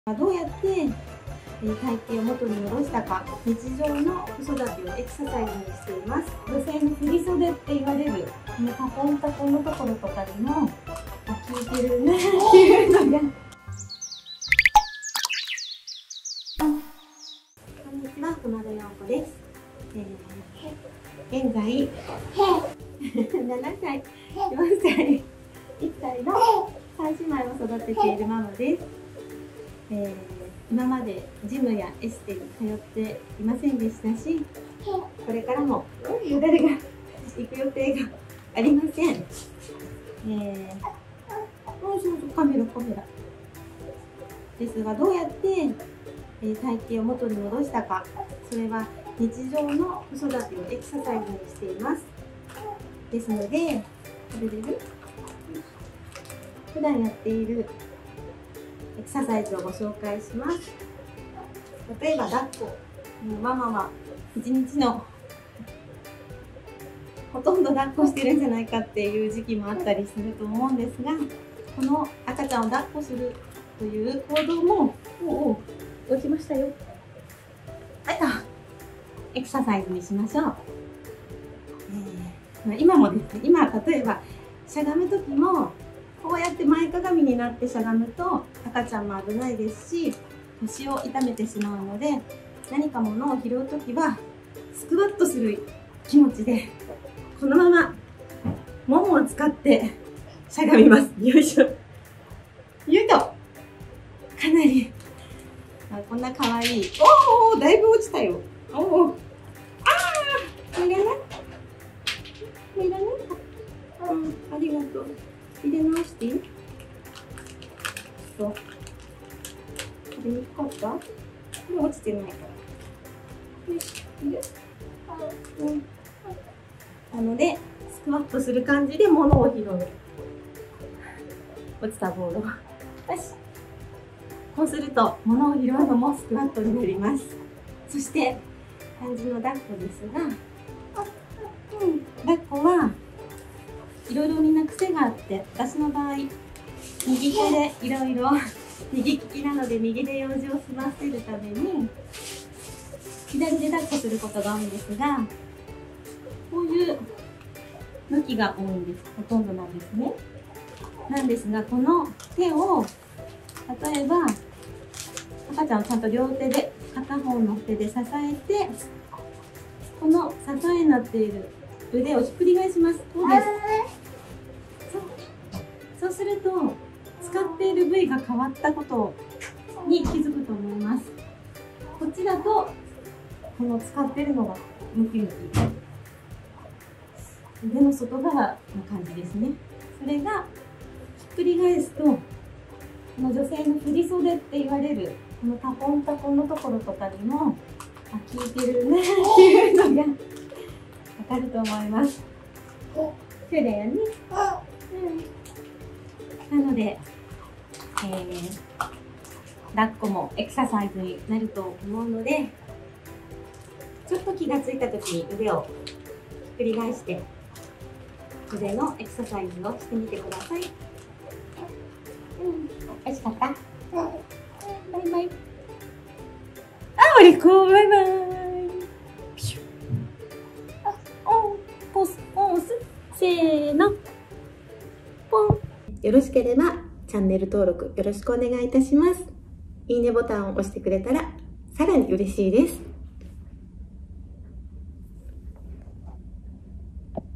どうやって体型を元に戻したか、日常の子育てをエクササイズにしています。女性の振り袖って言われるこのタコンタコンのところとかにも効いてるなっていうのがこんにちは、熊田陽子です。現在7歳、4歳、1歳の3姉妹を育てているママです。今までジムやエステに通っていませんでしたし、これからも誰が行く予定がありません。カメラですが、どうやって体型を元に戻したか、それは日常の子育てをエクササイズにしています。ですので、普段やっているエクササイズをご紹介します。例えば抱っこ、ママは一日のほとんど抱っこしてるんじゃないかっていう時期もあったりすると思うんですが、この赤ちゃんを抱っこするという行動も起きましたよ。エクササイズにしましょう。今もですね、今例えばしゃがむ時もこうやって前かがみになってしゃがむと赤ちゃんも危ないですし、腰を痛めてしまうので、何か物を拾う時はスクワットする気持ちでこのままももを使ってしゃがみます。よいしょ。よいと。かなりこんな可愛い。おお、だいぶ落ちたよ。おお。ああ。いらない。いらない。ありがとう。入れ直していい？そう。食べにくかった？これ落ちてないから。よし、いる？なので、スクワットする感じで物を拾う。落ちたボールを。よし。こうすると、物を拾うのもスクワットになります。そして、漢字の抱っこですが、抱っこはいろいろみんな癖があって、私の場合、右手でいろいろ右利きなので右で用事を済ませるために左で抱っこすることが多いんですが、こういう向きが多いんです。ほとんどなんですね。なんですが、この手を例えば赤ちゃんをちゃんと両手で片方の手で支えて、この支えになっている腕をひっくり返します。こうです。そうすると使っている部位が変わったことに気づくと思います。こっちだとこの使っているのがムキムキ、腕の外側な感じですね。それがひっくり返すと、この女性の振り袖って言われるこのタコンタコンのところとかにも効いてるなっていうのがわかると思います。そうだよね。なので、抱っこもエクササイズになると思うので、ちょっと気がついた時に腕をひっくり返して腕のエクササイズをしてみてください。おいしかった？バイバイ。お利口、バイバイ。ポーズ、せーの。ポン。よろしければチャンネル登録よろしくお願いいたします。いいねボタンを押してくれたらさらに嬉しいです。